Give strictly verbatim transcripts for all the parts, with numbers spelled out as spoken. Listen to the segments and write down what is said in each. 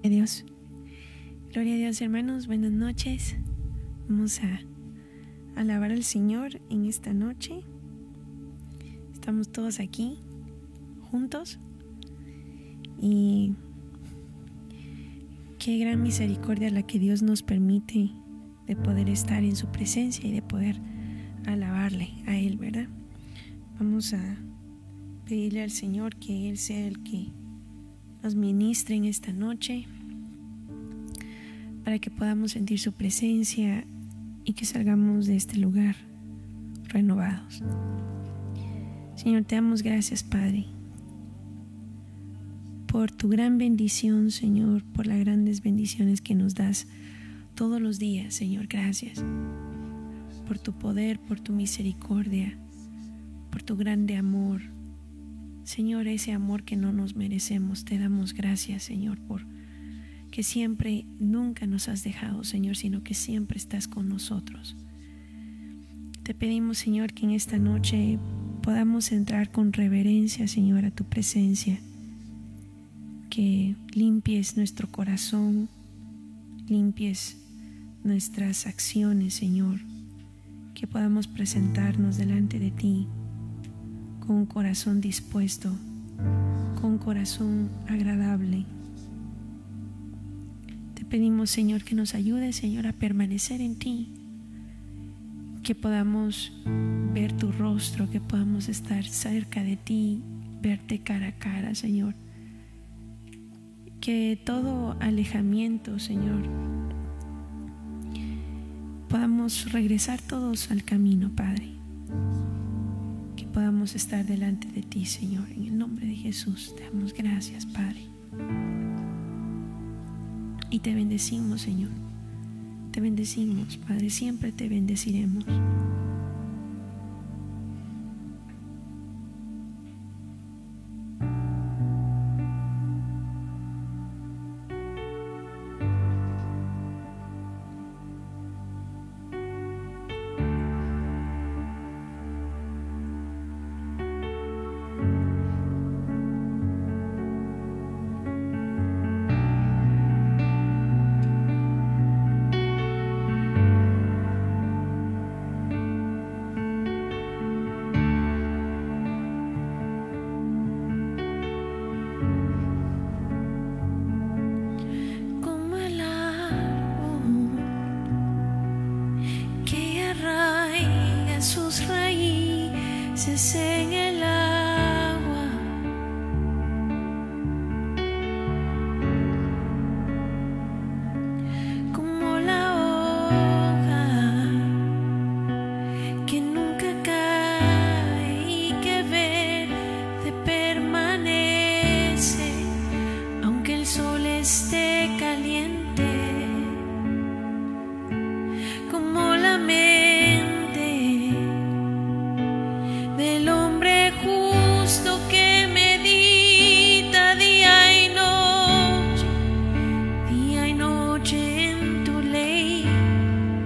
a Dios. Gloria a Dios, hermanos, buenas noches. Vamos a alabar al Señor en esta noche. Estamos todos aquí juntos y qué gran misericordia la que Dios nos permite de poder estar en su presencia y de poder alabarle a Él, ¿verdad? Vamos a pedirle al Señor que Él sea el que nos ministre en esta noche, para que podamos sentir su presencia y que salgamos de este lugar renovados. Señor, te damos gracias, Padre, por tu gran bendición, Señor, por las grandes bendiciones que nos das todos los días, Señor. Gracias por tu poder, por tu misericordia, por tu grande amor. Señor, ese amor que no nos merecemos, te damos gracias, Señor, por que siempre, nunca nos has dejado, Señor, sino que siempre estás con nosotros. Te pedimos, Señor, que en esta noche podamos entrar con reverencia, Señor, a tu presencia, que limpies nuestro corazón, limpies nuestras acciones, Señor, que podamos presentarnos delante de ti con un corazón dispuesto, con un corazón agradable. Te pedimos, Señor, que nos ayudes, Señor, a permanecer en ti, que podamos ver tu rostro, que podamos estar cerca de ti, verte cara a cara, Señor. Que todo alejamiento, Señor, podamos regresar todos al camino, Padre. Que podamos estar delante de ti, Señor. En el nombre de Jesús te damos gracias, Padre. Y te bendecimos, Señor. Te bendecimos, Padre. Siempre te bendeciremos. En el agua, como la hoja que nunca cae y que verde permanece, aunque el sol esté caliente, como la mente del hombre justo que medita día y noche, día y noche en tu ley.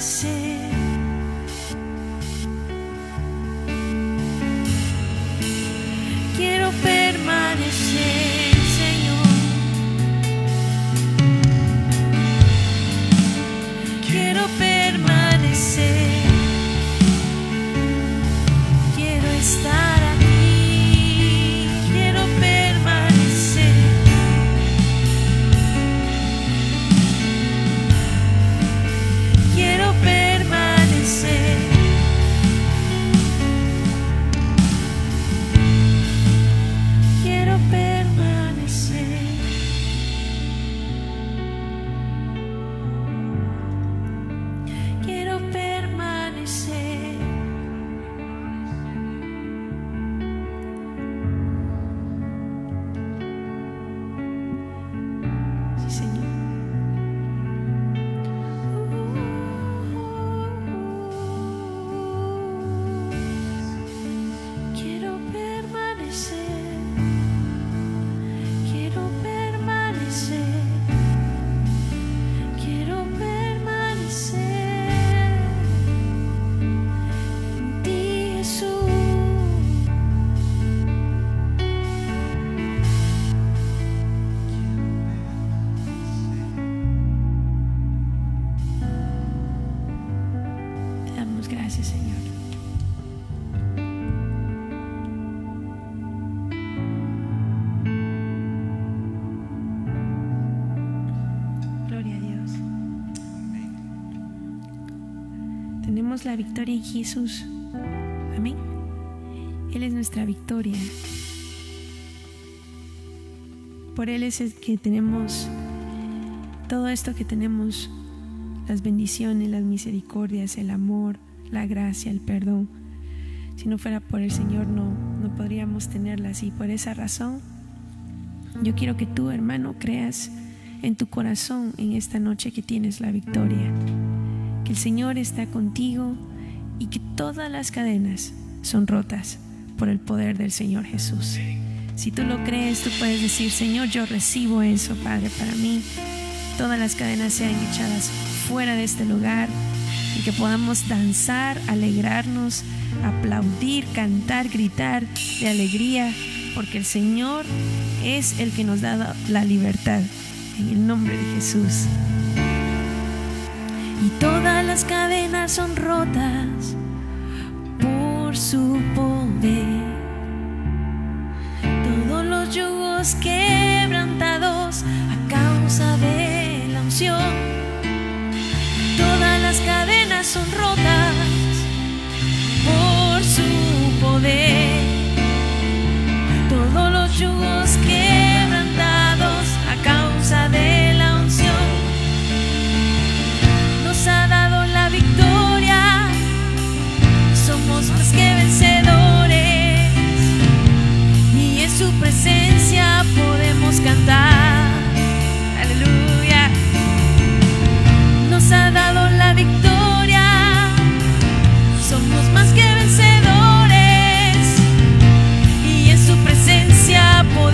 permanecer. Quiero permanecer, Señor. Quiero permanecer. Quiero estar aquí. Quiero permanecer. Quiero permanecer. Quiero permanecer. Quiero permanecer. Sí, Señor. Quiero permanecer. Quiero permanecer. Quiero permanecer en ti, Jesús. Te damos gracias, Señor. Gloria a Dios. Tenemos la victoria en Jesús. Amén. Él es nuestra victoria. Por Él es el que tenemos todo esto que tenemos: las bendiciones, las misericordias, el amor, la gracia, el perdón. Si no fuera por el Señor, no, no podríamos tenerlas. Y por esa razón, yo quiero que tú, hermano, creas en tu corazón en esta noche que tienes la victoria, que el Señor está contigo y que todas las cadenas son rotas por el poder del Señor Jesús. Si tú lo crees, tú puedes decir: Señor, yo recibo eso, Padre, para mí. Todas las cadenas sean echadas fuera de este lugar y que podamos danzar, alegrarnos, aplaudir, cantar, gritar de alegría, porque el Señor es el que nos da la libertad, en el nombre de Jesús. Y todas las cadenas son rotas por su poder. Todos los yugos quebrantados a causa de la unción. Todas las cadenas son rotas por su poder. Todos los yugos quebrantados a causa de la unción. Nos ha dado la victoria. Somos más que vencedores. Y en su presencia podemos cantar. Aleluya. Nos ha dado la victoria. Somos más que vencedores. Y en su presencia podemos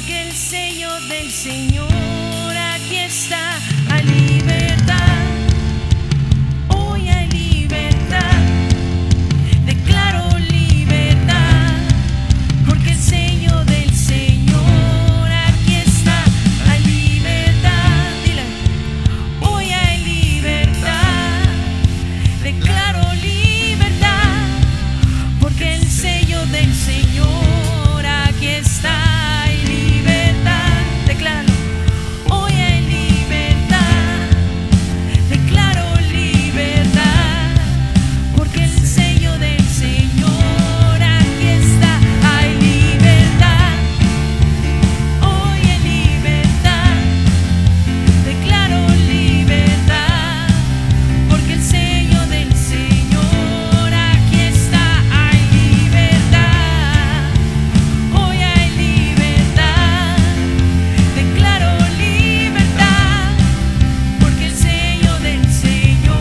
porque el sello del Señor aquí está. Hay libertad, hoy hay libertad, declaro libertad, porque el sello del Señor aquí está. Hay libertad, dile, hoy hay libertad, declaro libertad, porque el sello del Señor aquí está. Hay libertad, declaro, hoy hay libertad, declaro libertad, porque el sello del Señor aquí está. Hay libertad, hoy hay libertad, declaro libertad, porque el sello del Señor aquí está. Hay libertad, hoy hay libertad, declaro libertad, porque el sello del Señor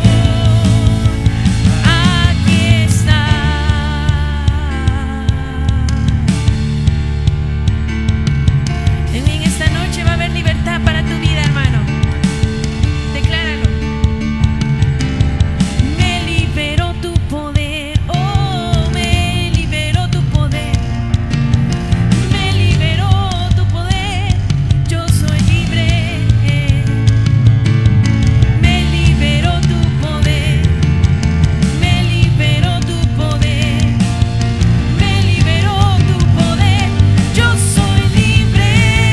aquí está. En esta noche va a haber libertad para tu vida, hermano. Decláralo. Me liberó tu poder, oh, me liberó tu poder, me liberó tu poder, yo soy libre. Me liberó tu poder, me liberó tu poder, me liberó tu poder, yo soy libre.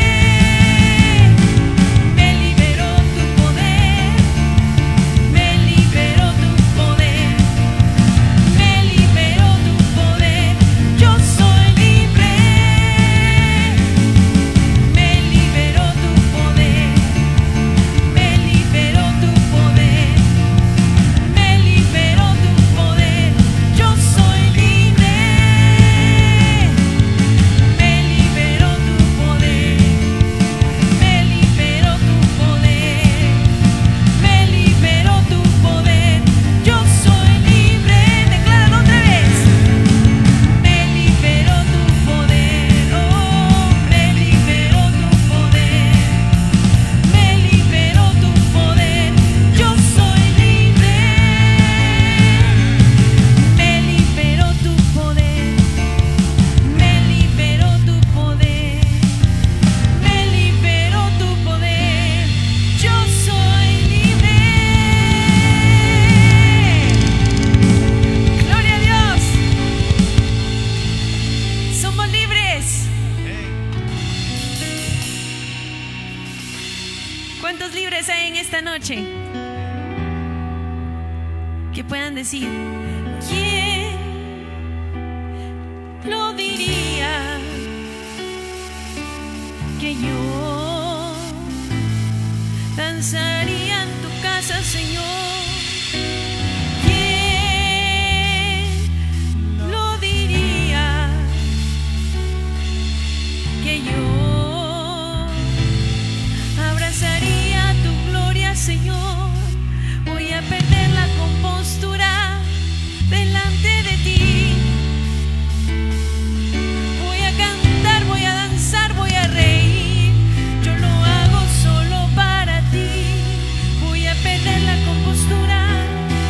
Me liberó tu poder, me liberó tu poder, me liberó tu poder, yo soy libre. Me liberó tu poder, me liberó tu poder, me liberó tu poder, yo soy libre. Me liberó tu poder, me liberó tu poder, me liberó tu poder, yo soy libre. Decláralo otra vez. Me liberó tu poder, oh, me liberó tu poder, me liberó tu poder, yo soy libre. Me liberó tu poder, me liberó tu poder, me liberó tu poder, yo soy libre. Gloria a Dios. Somos libres. ¿Cuántos libres hay en esta noche? Que puedan decir, ¿quién lo diría? Que yo danzaría en tu casa, Señor. ¿Quién lo diría? Que yo abrazaría tu gloria, Señor. Voy a perder la compostura delante de ti. Voy a cantar, voy a danzar, voy a reír. Yo lo hago solo para ti. Voy a perder la compostura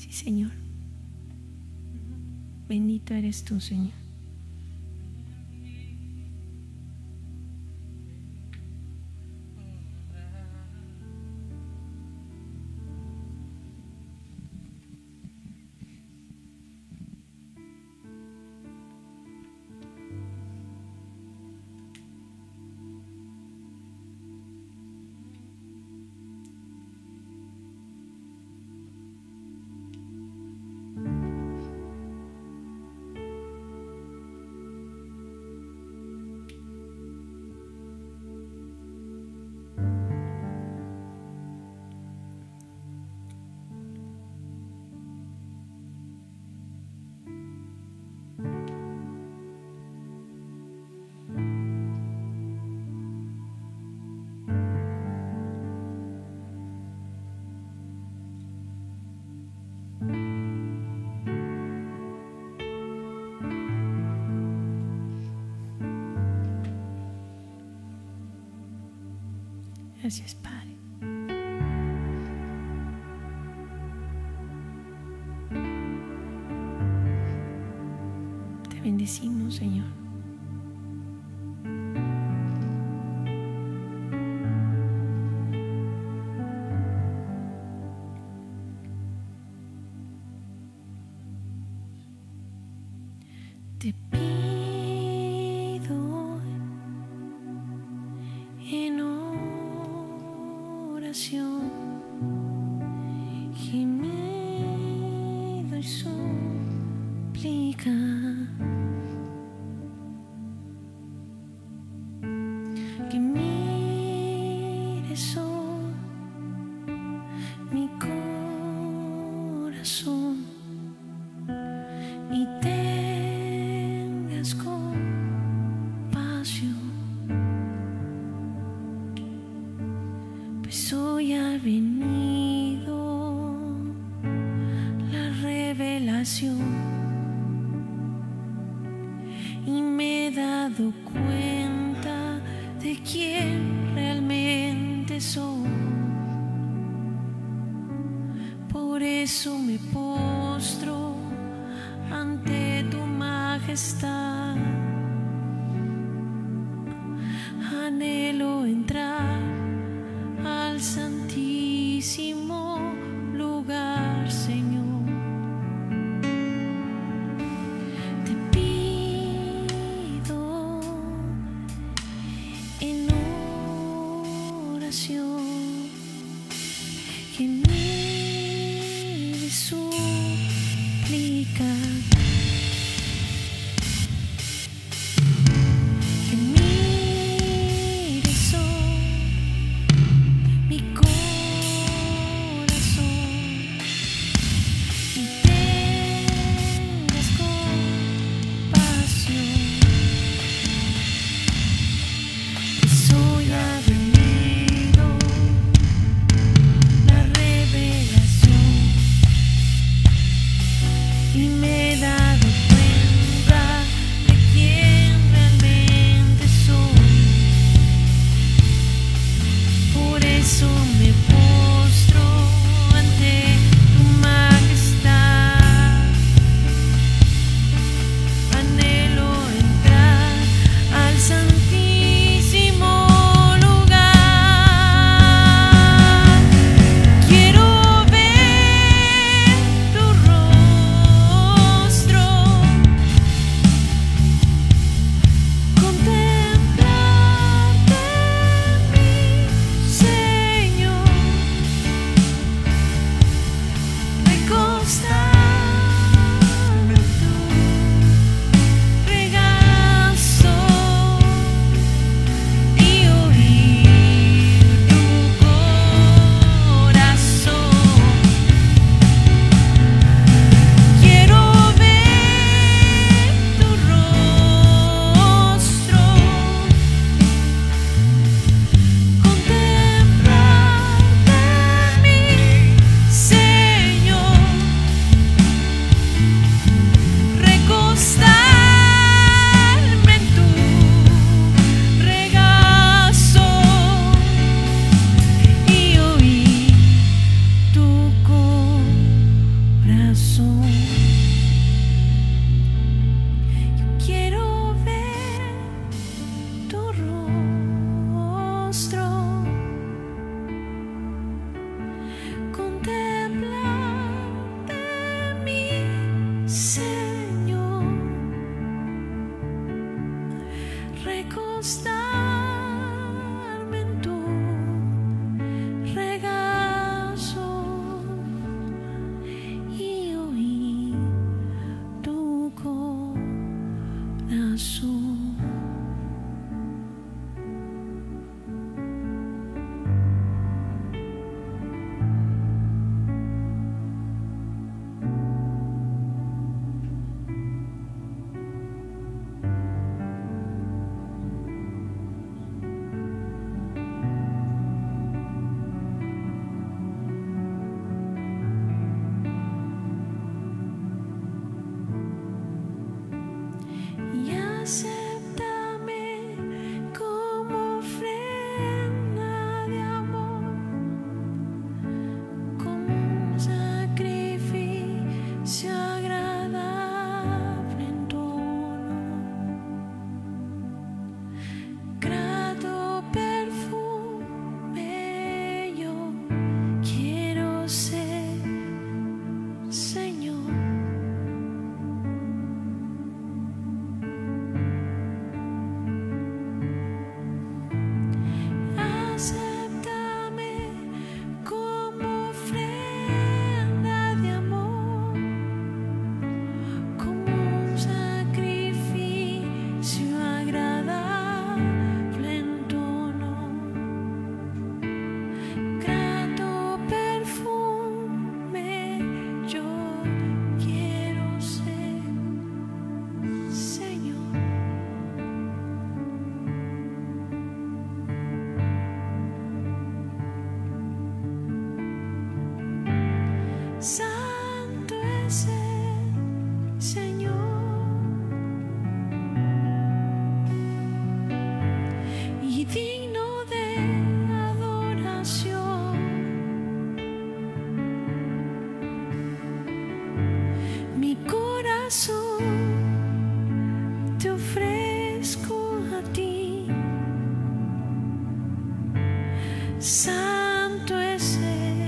Sí, Señor. Bendito eres tú, Señor. Gracias, Padre. Te bendecimos, Señor. Te pido en oración, gemido y súplica, que mires hoy mi corazón y tengas compasión, pues hoy ha venido la revelación y me he dado cuenta de quién realmente soy. Por eso me postro ante tu majestad. Anhelo entrar al santísimo lugar, Señor. Te pido en oración que me suplica, que mires hoy mi corazón y tengas compasión, pues hoy ha venido la revelación y me he dado cuenta de quién realmente soy. Por eso me postro ante tu majestad. Anhelo entrar al santísimo lugar. Quiero ver tu rostro, contemplarte en mí, Señor, recostarme en tu regazo y oír tu corazón. Quiero ver tu rostro, contemplarte en mí, Señor, Señor. Acéptame como ofrenda de amor, como un sacrificio agradable en tono, grato perfume yo quiero ser, Señor. Santo es el Señor y digno de adoración. Mi corazón te ofrezco a ti. Santo es Él.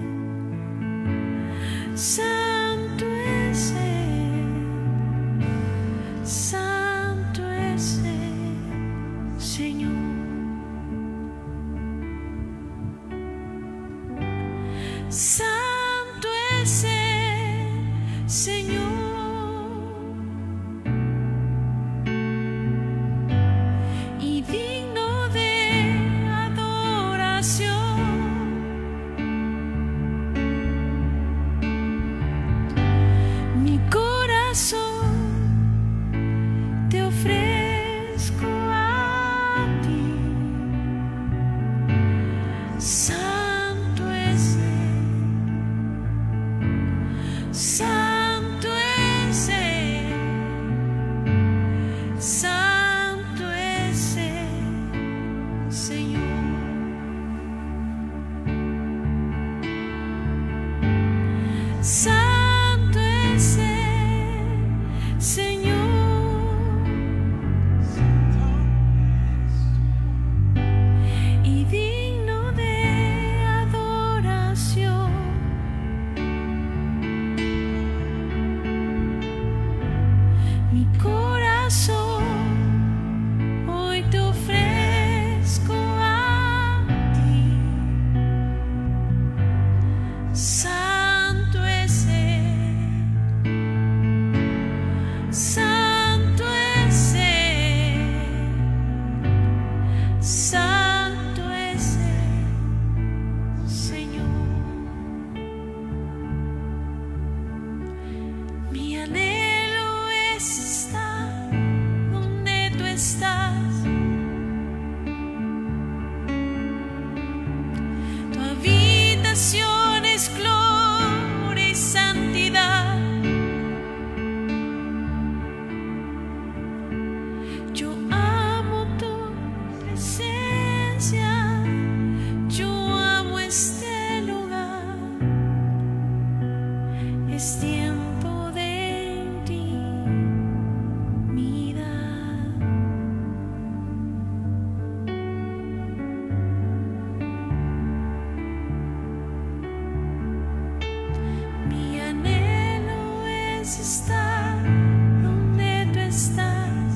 Santo es Él, santo es Él, Señor. Santo es Él, Señor, y digno de adoración. Mi corazón te ofrezco a ti. Santo es Él, santo es Él, santo es Él, Señor. Santo es Él, Señor, y digno de adoración. Mi corazón hoy te ofrezco a ti. Santo es Él, santo es Él, santo es Él, Señor. Mi anhelo es estar donde tú estás. Tu habitación es gloria y santidad. Yo amo tu presencia, yo amo este lugar. Es tiempo de intimidad. Mi anhelo es estar donde tú estás.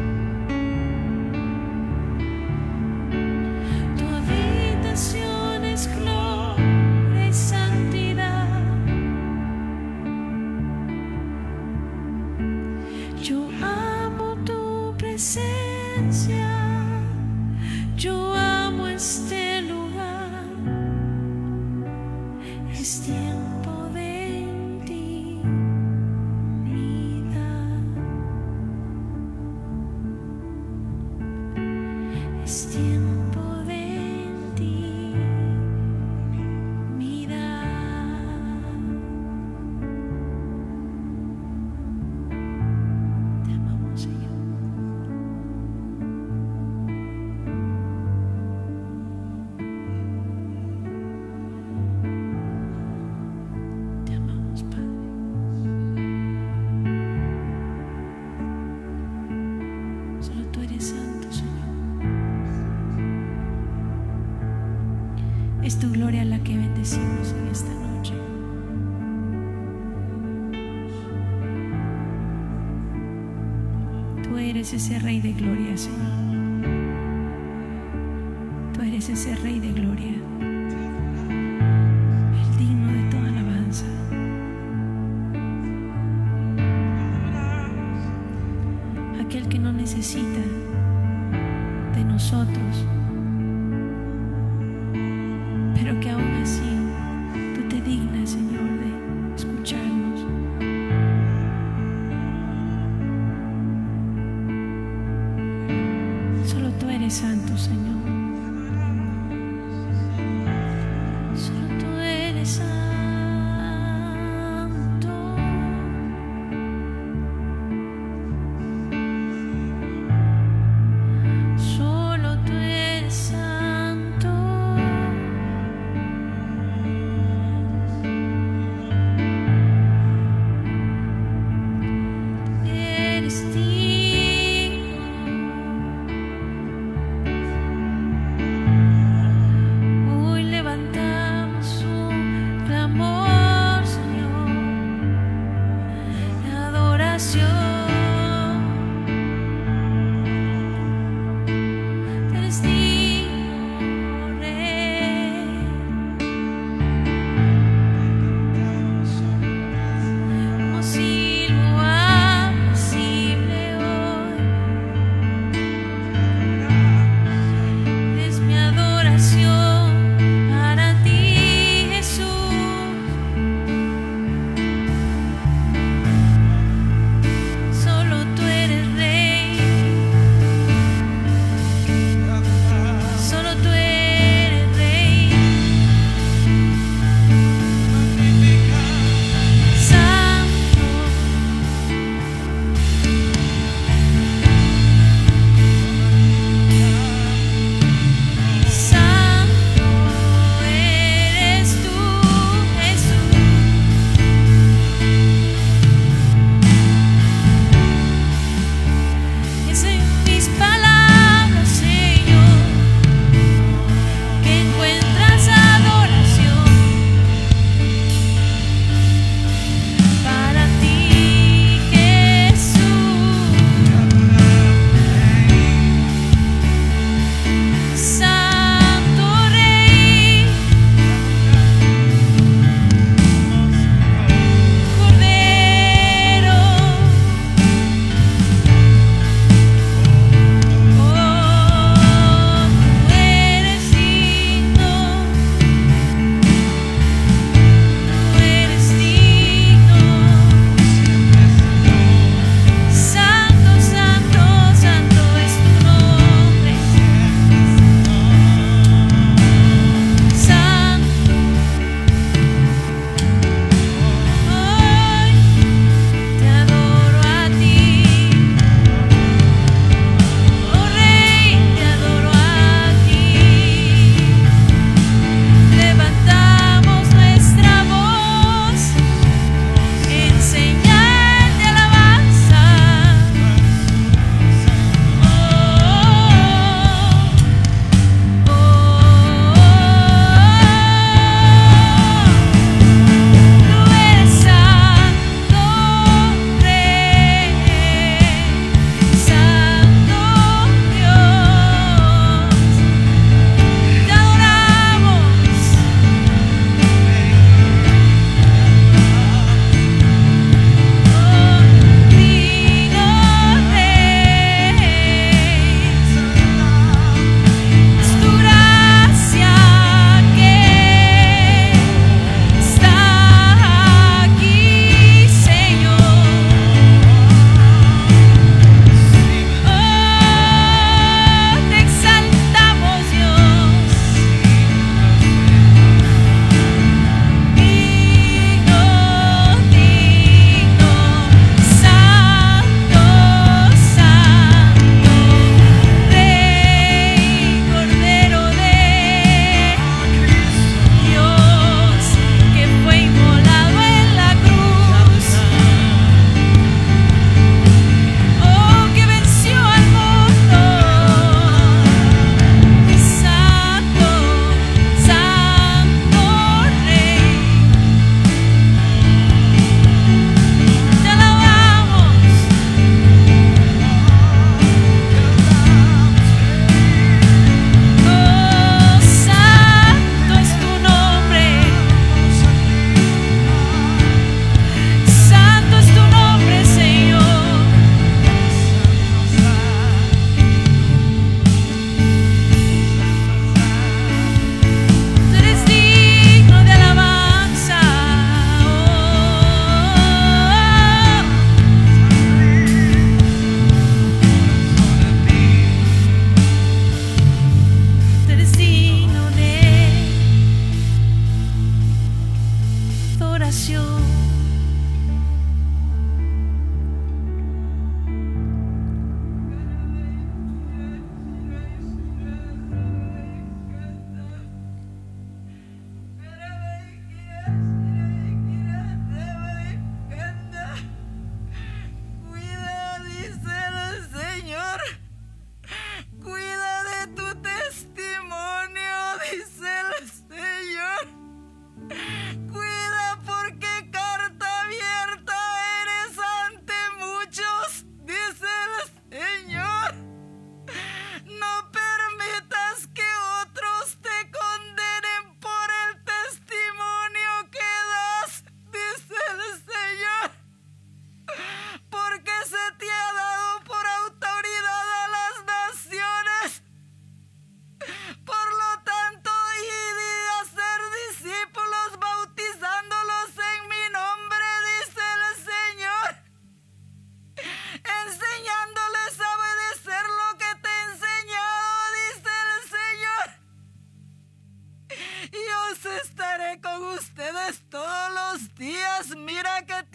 Tu habitación es gloria y santidad. Yo amo tu presencia, yo amo este lugar. Es tiempo de intimidad. Es tiempo de intimidad. Te amamos, Señor. eres ese Rey de gloria, Señor. Tú eres ese Rey de gloria, el digno de toda alabanza. Aquel que no necesita de nosotros, pero que aún así tú te dignas, Señor, de escucharnos. Solo tú eres santo, Señor. Solo tú eres santo. Solo tú eres santo. Eres digno. Hoy levantamos un clamor, Señor, de adoración. Tú eres digno, Rey. Como silbo apacible hoy, es mi adoración para ti, Jesús.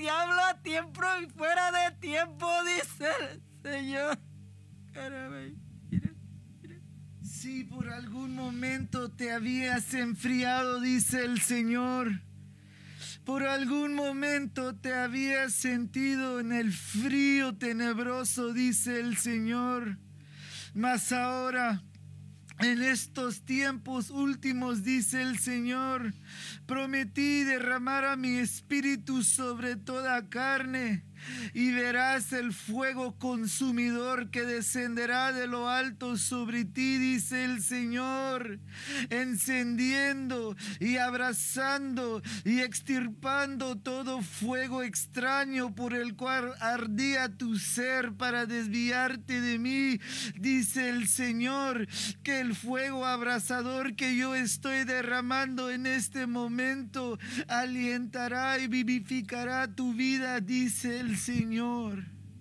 diablo a tiempo y fuera de tiempo, dice el Señor. Caray, mira, mira. Si por algún momento te habías enfriado, dice el Señor, por algún momento te habías sentido en el frío tenebroso, dice el Señor, mas ahora, en estos tiempos últimos, dice el Señor, prometí derramar a mi espíritu sobre toda carne, y verás el fuego consumidor que descenderá de lo alto sobre ti, dice el Señor, encendiendo y abrazando y extirpando todo fuego extraño por el cual ardía tu ser para desviarte de mí, dice el Señor, que el fuego abrasador que yo estoy derramando en este momento alientará y vivificará tu vida, dice el Señor.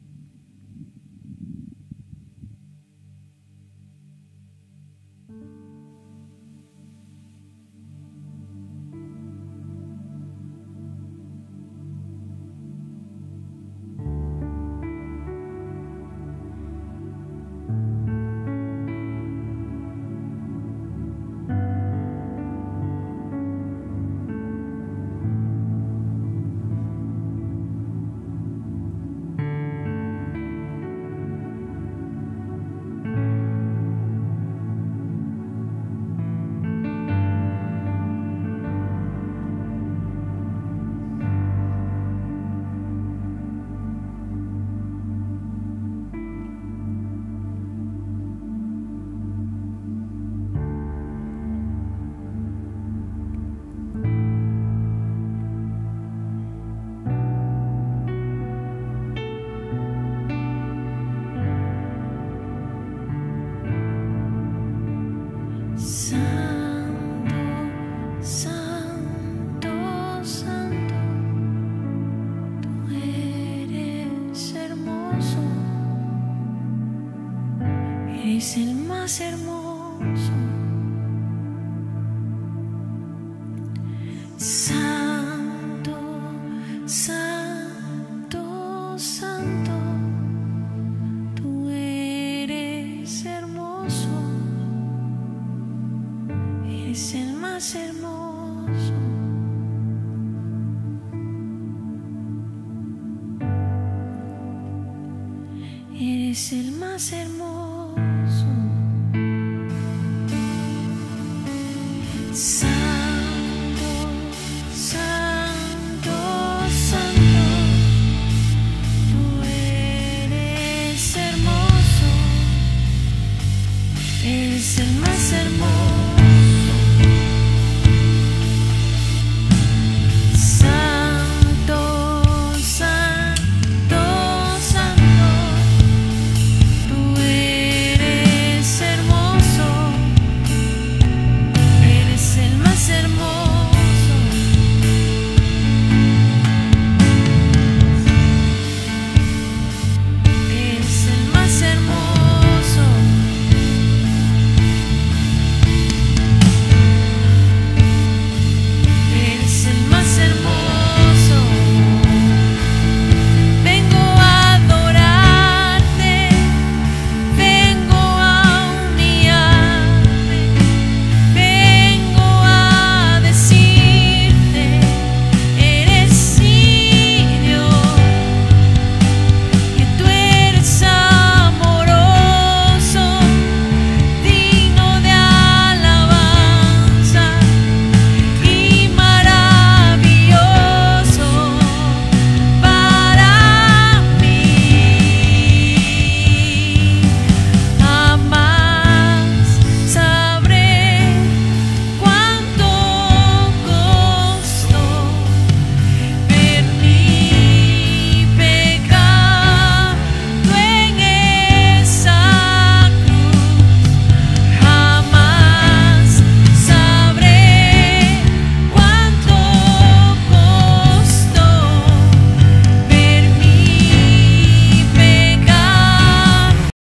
Es el más hermoso. Santo, santo, santo, tú eres hermoso. Eres el más hermoso. Eres el más hermoso.